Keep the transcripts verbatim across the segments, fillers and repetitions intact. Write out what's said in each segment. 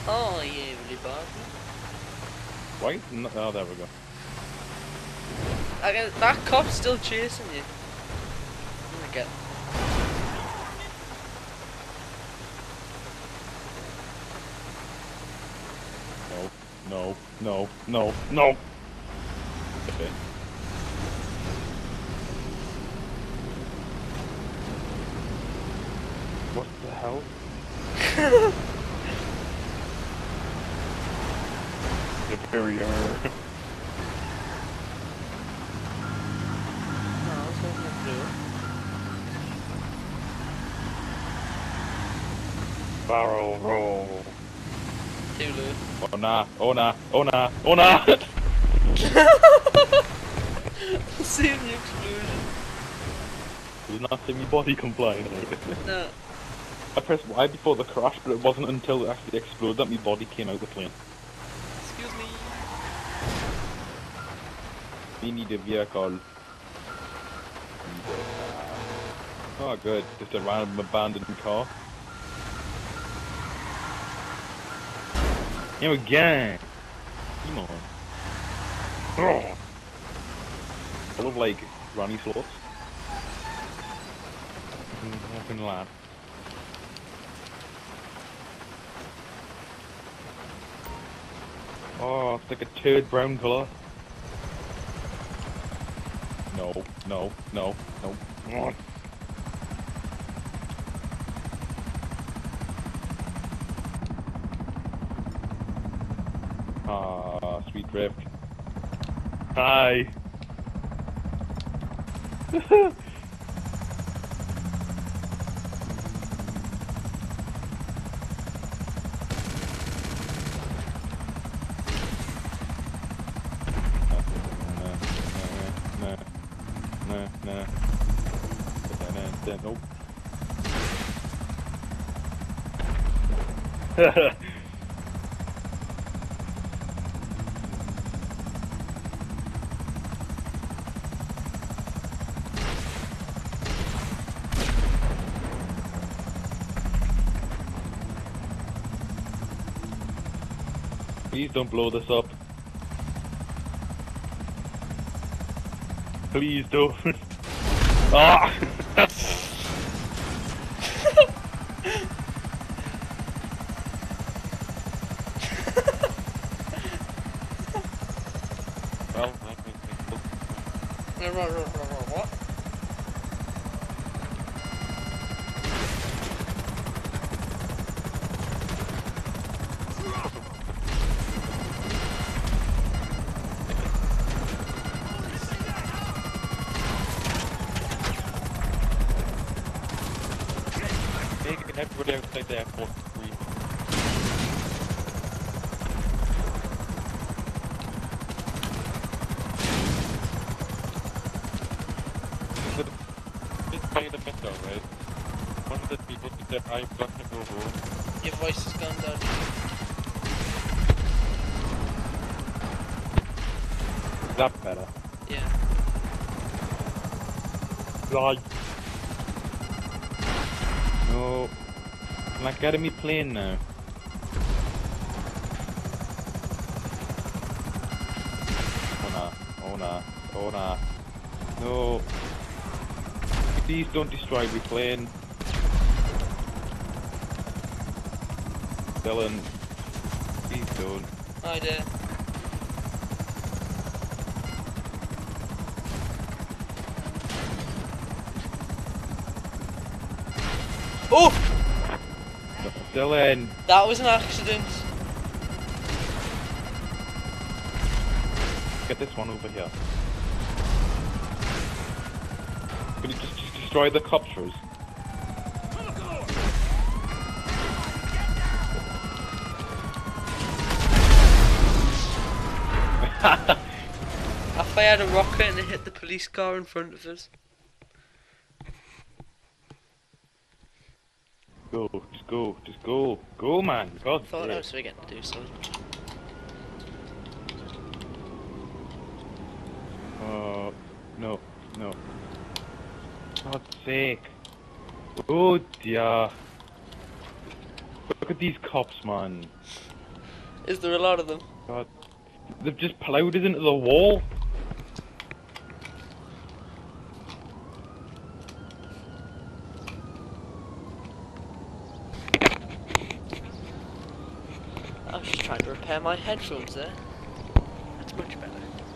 Oh, yeah, really bad. Why? No, oh, there we go. I guess that cop's still chasing you. I'm gonna get. No, no, no, no, no. Okay. What the hell? Superior. No, I was hoping to Barrel roll. do. Too Oh nah, oh nah, oh nah, oh nah! Seeing the explosion. Did not see me body come flying out. No. I pressed Y before the crash, but it wasn't until it actually exploded that my body came out the plane. Excuse me. We need a vehicle. Oh good, just a random abandoned car. Here again! Come on. Oh. I love like granny slots. Walking lad. Oh, it's like a turd brown colour. No, no, no, no. Oh. Ah, sweet drift. Hi. Nah, nah. Nope. Please don't blow this up. Please don't. Ah! Well, What? Make everybody outside the airport free. This guy in the metro, right? One of the people said I'm gonna go home. Your voice has gone down. Is that better? Yeah. Right. No. I'm not getting me plane now. Oh nah. Oh nah. Oh nah. No. Please don't destroy my plane. Dylan. Please don't. I did. Oh! Dylan. That was an accident. Get this one over here. Can you just, just destroy the copters? I fired a rocket and it hit the police car in front of us. Go, just go, just go, go man, God I thought sake. I was forgetting to do something. Oh, no, no. God's sake. Oh dear. Look at these cops, man. Is there a lot of them? God. They've just ploughed us into the wall. I was just trying to repair my headphones there. That's much better.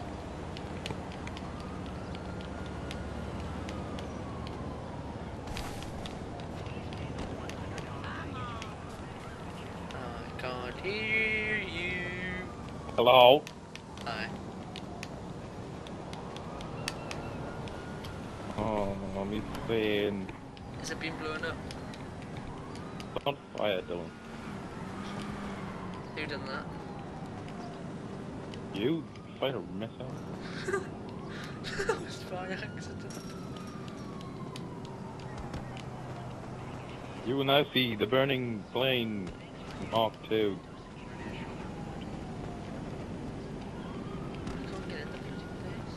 I can't hear you. Hello? Hi. Oh, my plane. Is it being blown up? It's on fire, Dylan. Who done that? You? Fire a missile? That was by accident. You will now see the burning plane Mark two. I can't get in the bloody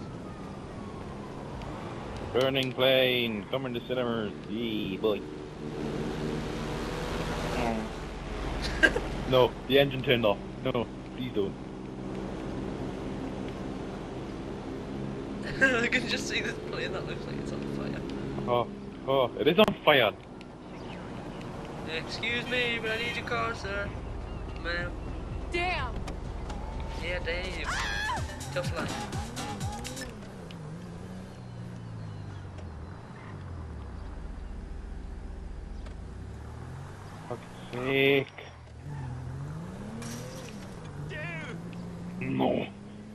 place. Burning plane coming to cinemas. Yee, boy. No, the engine turned off. No, please don't. I can just see this plane that looks like it's on fire. Oh, oh, it is on fire. Excuse me, but I need your car, sir. Ma'am. Damn! Yeah, Dave. Tough life. Fuck's sake. No.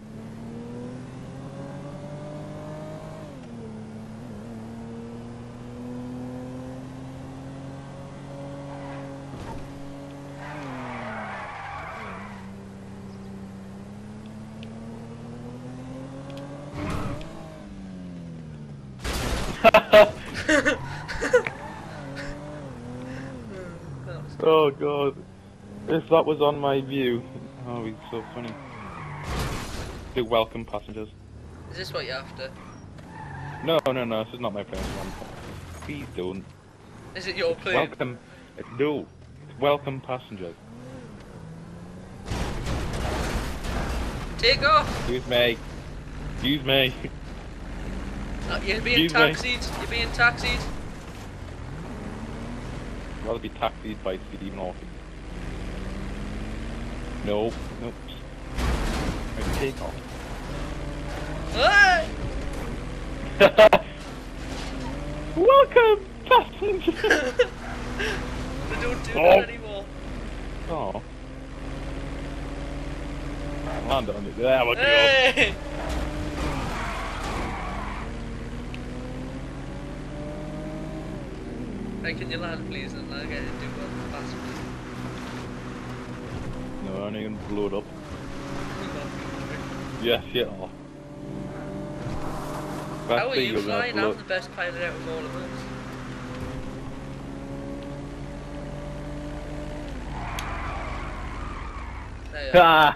Oh god. If that was on my view. Oh, he's so funny. Do welcome passengers. Is this what you're after? No, no, no, this is not my plane. Please don't. Is it your plane? Welcome. No. Welcome passengers. Take off! Excuse me. Excuse me. Uh, you're being Excuse me. taxied. You're being taxied. I'd rather be taxied by Stephen Hawking. No. Nope. Right, take off. Hey! Welcome passengers! They don't do Oh. that anymore. Oh. Land on it. There we go. Hey! Hey, can you land please and I'll get it do well fast. No, I'm gonna blow it up. Yes, yeah. How are you flying? I'm the best pilot out of all of us. There you are. Ah!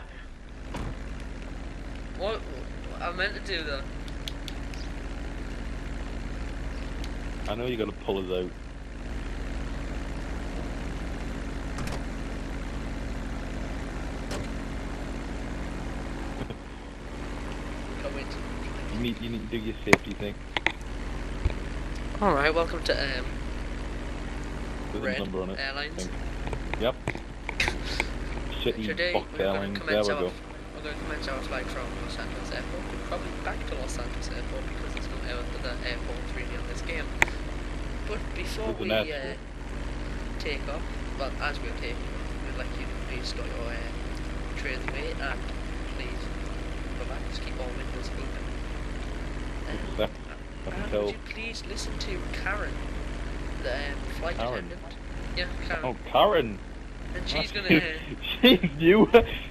What, what I meant to do though? I know you gotta pull us out. Can't wait. You need, you need to do your safety thing. Alright, welcome to um, There's Red a number on it. I Airlines. think. Yep. Shitty Today Fox we're going Airlines. to There commence we our, go. we're going to commence our flight from Los Santos Airport, probably back to Los Santos Airport because there's no other airports really on this game. But before There's an we uh, airstrip. take off, well, as we're taking off, we'd like you to please start your uh, trains away and please relax, keep all windows open. Um, Left. and Until. would you please listen to Karen, the um, flight Karen? attendant? Yeah, Karen. Oh, Karen! And she's gonna. Uh, She's new!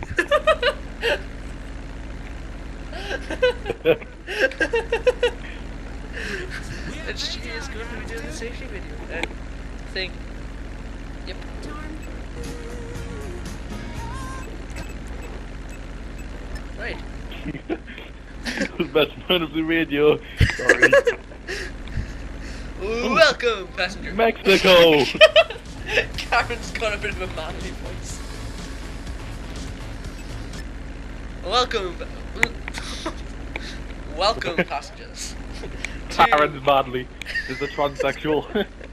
and she is going to be doing the safety video uh, thing. Yep. Right. The best part of the radio. Sorry. Welcome, passenger. Mexico! Karen's got a bit of a manly voice. Welcome, welcome passengers. Karen's badly. There's a transsexual.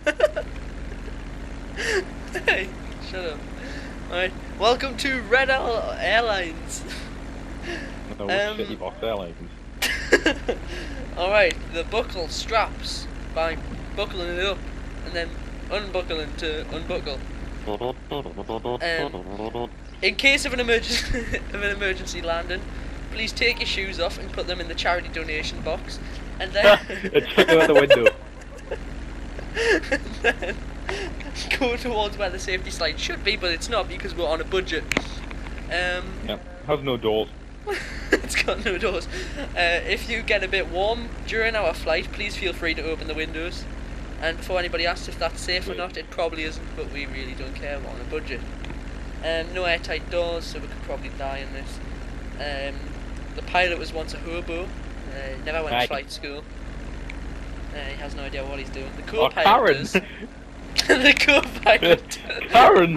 Hey, shut up. Alright, welcome to Red Al Airlines. No, Um, shitty box airlines. Alright, the buckle straps by buckling it up and then unbuckling to unbuckle. Um, in case of an emergency of an emergency landing, please take your shoes off and put them in the charity donation box, and then Check out the window. and then go towards where the safety slide should be, but it's not because we're on a budget. Um, Yep. Has no doors. It's got no doors. Uh, if you get a bit warm during our flight, please feel free to open the windows. And before anybody asks if that's safe or not, it probably isn't, but we really don't care, we're on a budget. Um, no airtight doors, so we could probably die in this. Um, the pilot was once a hobo, uh, never went Right. to flight school. Uh, he has no idea what he's doing. The Oh, co-pilot Karen! does. The co-pilot Karen!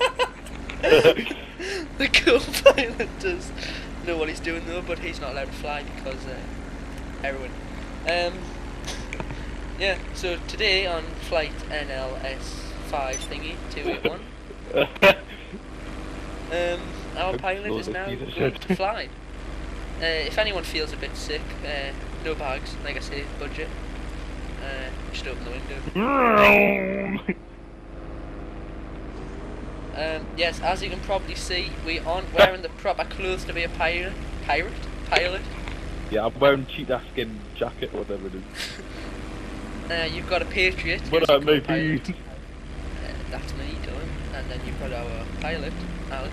The co-pilot does know what he's doing though, but he's not allowed to fly because uh, heroin. Um, yeah, so today on flight N L S five thingy two eight one, um, our pilot is now going to fly. Uh, if anyone feels a bit sick, uh, no bags, like I say, budget. Uh, just open the window. Um, yes, as you can probably see, we aren't wearing the proper clothes to be a pirate. Pirate? Pilot? Yeah, I'm wearing cheetah skin jacket, whatever it is. Uh, you've got a Patriot. What who's up, a mate? co-pilot. Uh, that's me, Dylan. And then you've got our pilot, Alex.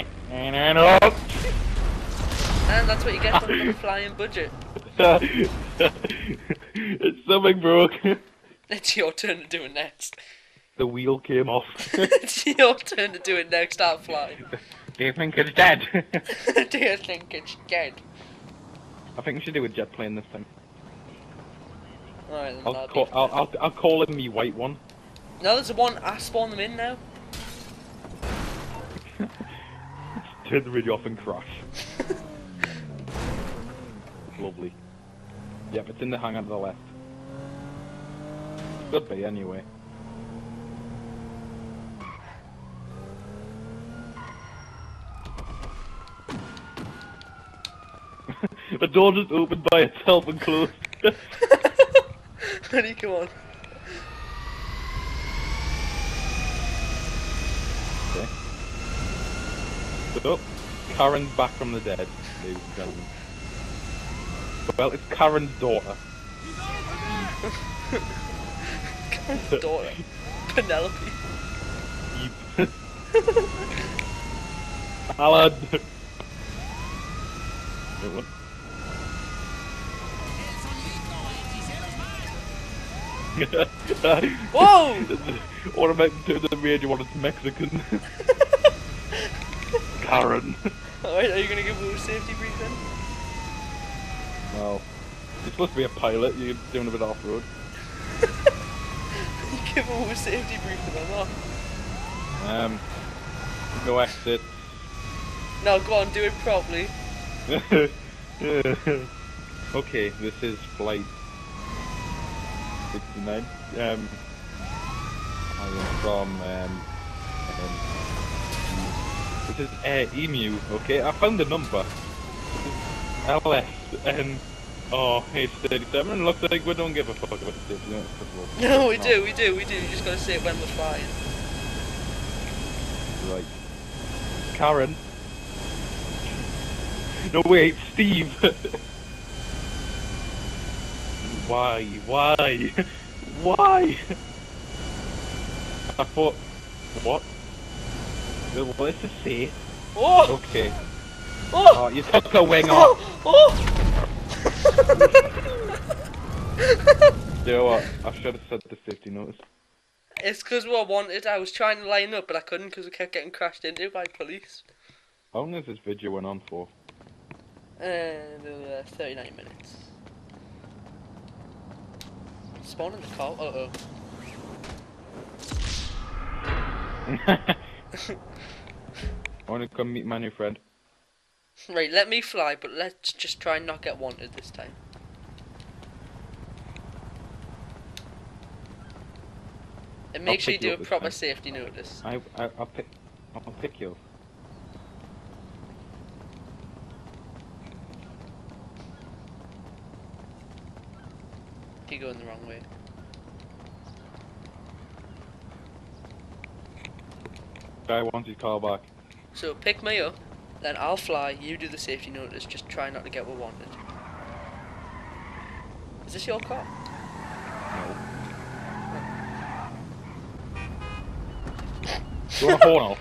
And that's what you get from the flying budget. It's something broke. It's your turn to do it next. The wheel came off. It's your turn to do it next, I'll fly. Do you think it's dead? Do you think it's dead? I think we should do a jet plane this time. Alright then, I'll that'll call, be... I'll, I'll, I'll call him me white one. No, there's a one, I spawn them in now. Turn the radio off and crash. Lovely. Yep, it's in the hangar to the left. Could be anyway. The door just opened by itself and closed. Ready, come on. Okay. So, Karen's back from the dead, ladies and gentlemen. Well, it's Karen's daughter. Karen's daughter. Penelope. Yep. Alan! Wait, what? Whoa! What about to the radio when it's Mexican? Karen. Alright, are you gonna give a safety brief then? Well, you're supposed to be a pilot, you're doing a bit off-road. Give a safety brief to them, oh. Um, no exit. No, go on, do it properly. Okay, this is flight sixty-nine. Um, I am from, um, um, this is Air Emu, okay? I found the number. This is L S, and, oh, it's thirty-seven, and looks like we don't give a fuck about the safety notes, first of all. No, we do, we do, we do. You just gotta say it when we're flying. Right. Karen. No, wait, Steve! Why? Why? Why? I thought... What? What does it say? Oh! Okay. Oh! Oh, you took the wing off! Oh! You know what? I should have said the safety notice. It's because what I wanted. I was trying to line up, but I couldn't because we kept getting crashed into by police. How long has this video went on for? And uh, thirty-nine minutes. Spawn in the car. Uh oh. I want to come meet my new friend. Right, let me fly, but let's just try and not get wanted this time. And make I'll sure you pick you do up a this proper time. safety notice. I, I, I'll pick, I'll pick you up. You're going the wrong way. Guy wants his car back. So pick me up, then I'll fly, you do the safety notice, just try not to get what wanted. Is this your car? No. You want a horn off?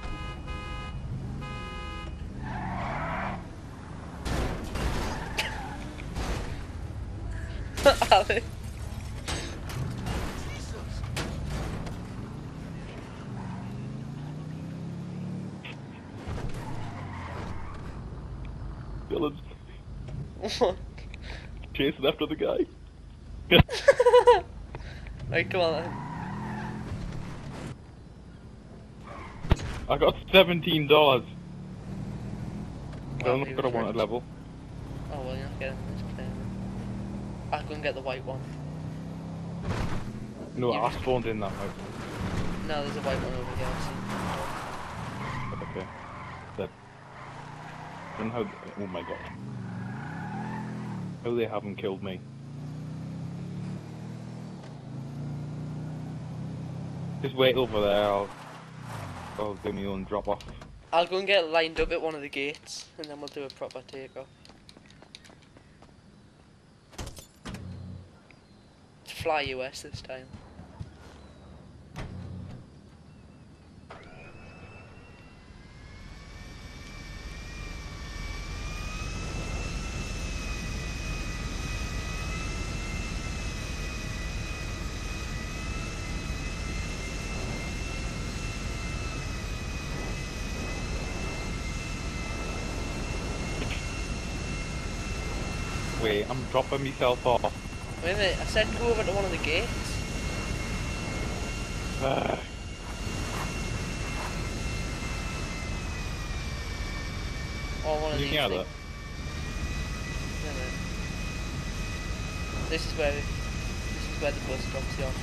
Ali. Dylan's What? chasing after the guy. Right, come on then. I got seventeen dollars. Well, I'm he not gonna was want rich. a level. Oh well, you're not getting this plane. I'll go and get the white one. No, You I just- spawned in that way. No, there's a white one over here. I Okay. That. I don't know how. Oh my god. How they haven't killed me. Just wait over there. I'll. I'll do my own drop off. see. I'll go and get lined up at one of the gates, and then we'll do a proper takeoff. Fly U S this time. Wait, I'm dropping myself off. Wait a minute, I said go over to one of the gates. Ah, Or one of you these can have things. that. Wait a minute. This is where this is where the bus drops you off.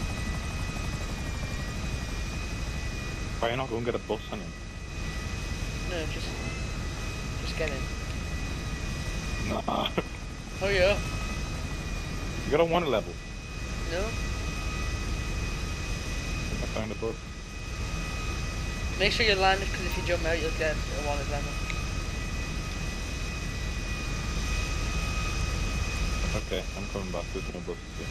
Why you not go and get a bus, honey? No, just just get in. Nah. Oh yeah. You gotta want a level. No? I found a bus. Make sure you land it, because if you jump out you'll get a wanted level. Okay, I'm coming back. There's no bus here.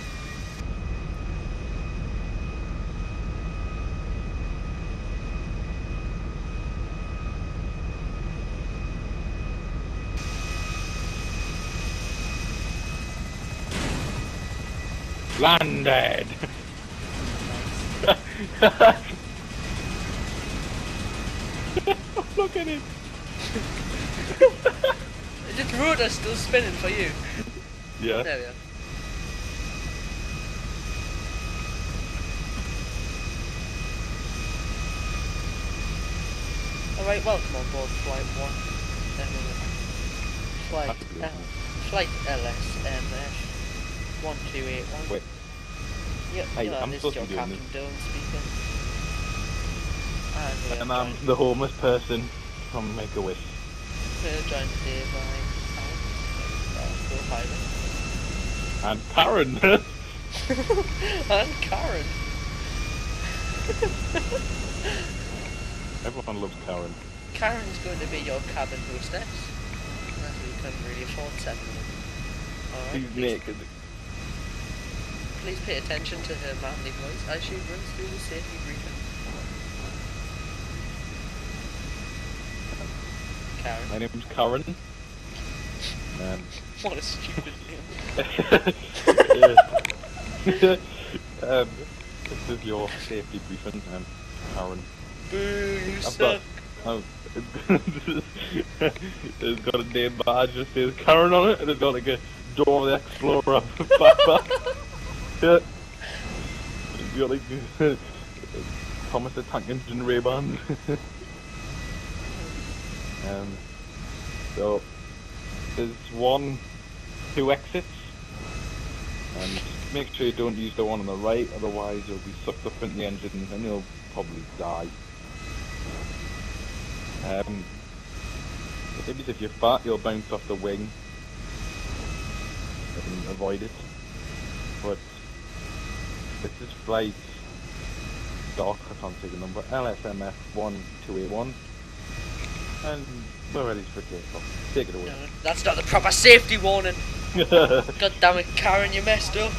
Landed! Look at it! Is the rotor still spinning for you? Yeah. There we are. Alright, welcome on board Flight one. Um, flight, That's a good uh, one. flight L S M F one two eight one. Wait. Yep, Hey, yeah, I'm this is supposed your to be doing Captain this. Dylan speaking. And we're And I'm joined, the homeless person from Make-A-Wish. we're joined today by Alex, uh, Phil Hyman. And Karen! And Karen. Everyone loves Karen. Karen's going to be your cabin hostess. As we couldn't really afford seven of them. Alright, She's please, naked. please pay attention to her manly voice as she runs through the safety briefing. Karen. My name's Karen. Um, What a stupid name. um, this is your safety briefing, um, Karen. Boo, you I've suck. got, oh, it's got a name badge that says Karen on it, and it's got like a Dora the Explorer backpack. Yeah. It's got like Thomas the Tank Engine Ray-Bans. um, So there's one, two exits, and make sure you don't use the one on the right, otherwise you'll be sucked up in the engine and you'll probably die. Um, maybe if you're fat, you'll bounce off the wing and avoid it. But this is flight doc, I can't say the number, L S M F one two eight one, and we're ready for takeoff. Take it away. No, that's not the proper safety warning. God damn it, Karen, you messed up.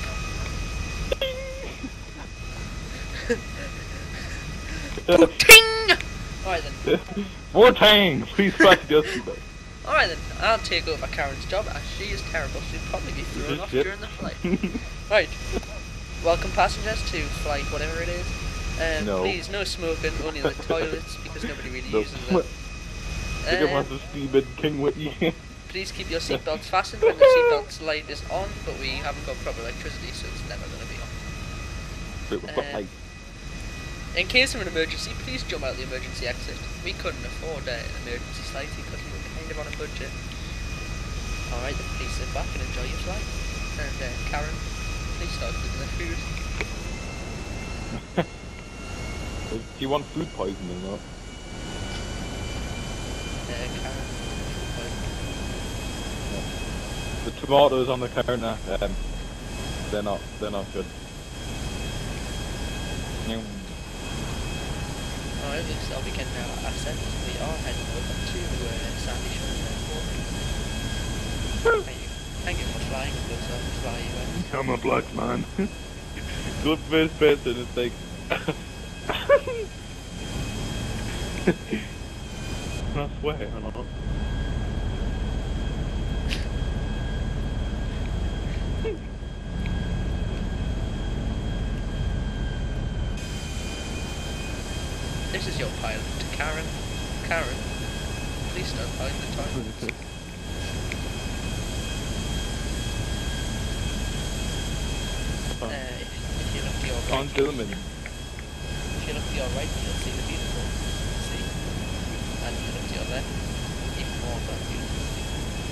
Ting! Alright then. More tang! Please fasten your seatbelt. Alright then, I'll take over Karen's job as she is terrible. She'll probably be thrown off Yep. during the flight. Right. Welcome passengers to flight whatever it is. Um, No. Please, no smoking, only in the toilets because nobody really No. uses them. Take a Um, massive steam in King Whitty. please keep your seatbelts fastened when the seatbelt light is on, but we haven't got proper electricity, so it's never going to be on. But we've got Um, light. In case of an emergency, please jump out the emergency exit. We couldn't afford uh, an emergency slightly because we were kind of on a budget. Alright, then please sit back and enjoy your flight. And uh, Karen, please start cooking the food. Do you want food poisoning or not? Uh, Karen, The tomatoes on the counter, um, they're not, they're not good. Mm. alright, looks like we can now ascend. We are heading over to uh, Sandy Shores Airport. Thank you, thank you for flying. It looks like we fly you uh, I'm a black man. Good first person, it's like... I swear, I'm not. This is your pilot, Karen. Karen, please stop hiding the toilet. Uh, if, if you look to your right, Can't kill him in. if you look to your right, you'll see the beautiful sea, and if you look to your left, even more of that beautiful sea.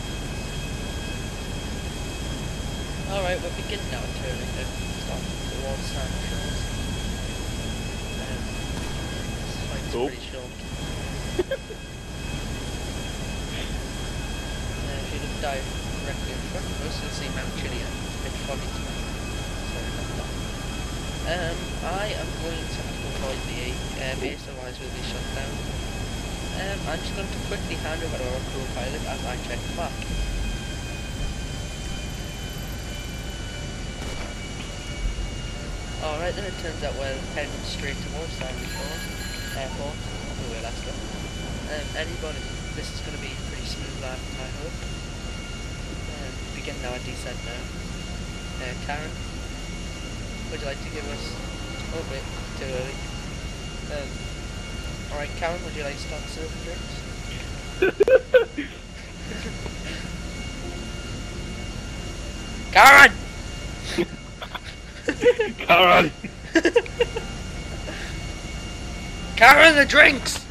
Alright, we're beginning now turning to start towards Sand Shores. Um, this flight's Oh. pretty short. Uh, if you look directly in front of us, you'll see Mount Chiliad. It's a bit foggy tonight. Sorry about that. Um, I am going to have to avoid the air base, otherwise we'll be shut down. Um, I'm just going to quickly hand over to our co-pilot as I check the map. Alright then, it turns out we're heading straight towards Sandy Shores Airport. Oh, wait, that's good. Um, anybody, this is going to be pretty smooth landing, I hope. Um, beginning our descent now. Uh, Karen, would you like to give us... Oh wait, too early. Um, Alright, Karen, would you like to start serving drinks? Karen! Karen! Karen, the drinks!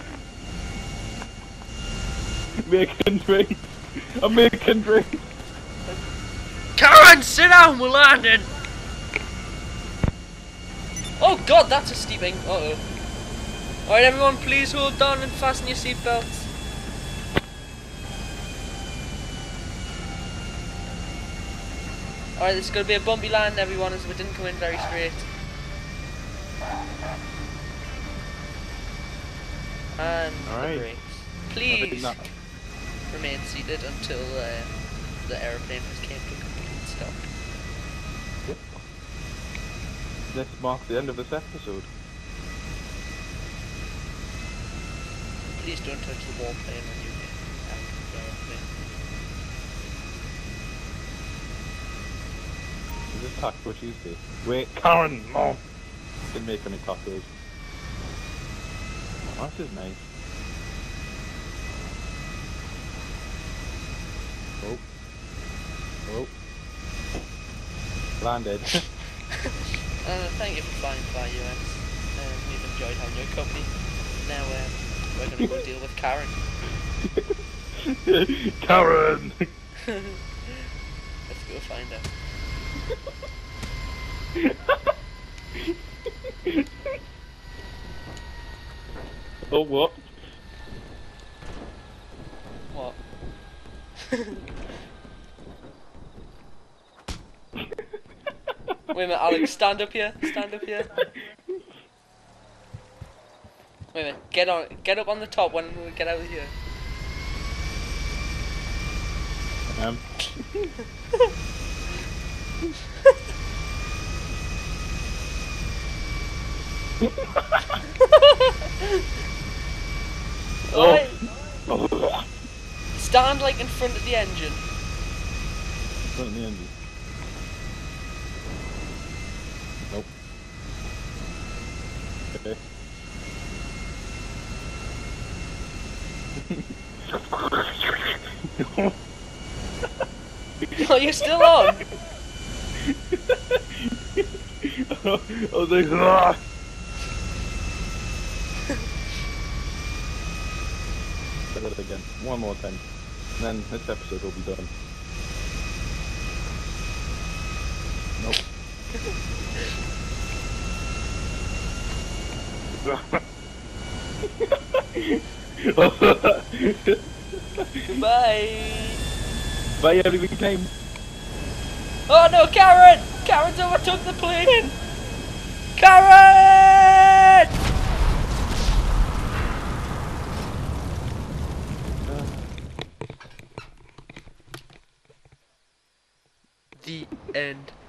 Making drinks! I'm making drinks! Karen, sit down, we're landing! Oh god, that's a steeping. Uh oh. Alright, everyone, please hold on and fasten your seatbelts. Alright, this is going to be a bumpy land, everyone, as we didn't come in very straight. And Alright. the brakes. Please Not- remain seated until uh, the aeroplane has came to a complete stop. Yep. This marks the end of this episode. Please don't touch the warm plane when you get out of the aeroplane. Is this Taco Tuesday? Wait, Karen, no! Didn't make any tacos. Oh, this is nice. Oh. Oh. Landed. Uh, thank you for flying Fly U S. Um, we've enjoyed having your company. Now um, we're going to go deal with Karen. Karen! Let's go find her. Oh, what? What? Wait a minute, Alex, stand up here. Stand up here. Wait a minute, get on, get up on the top when we get out of here. Um. Alright. Oh. Stand like in front of the engine. Front of the engine. Nope. Okay. Oh, you're still on? I was like, ah! Try that again. One more time. And then this episode will be done. Nope. Goodbye. Bye everything. Oh no, Karen! Karen's overtook the plane! Karen! The end.